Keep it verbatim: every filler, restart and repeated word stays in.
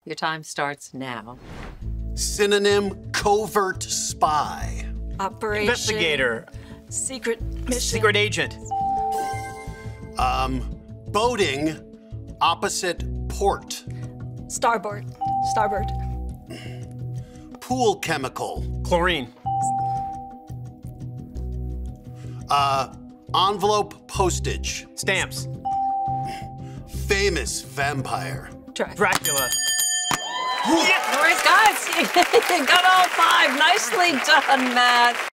Your time starts now. Synonym, covert spy. Operation. Investigator. Secret mission. Secret agent. Um, boating, opposite port. Starboard. Starboard. Pool chemical. Chlorine. Uh, envelope postage. Stamps. Famous vampire. Dracula. Dracula. Yes, guys, you got all five. Nicely done, Matt.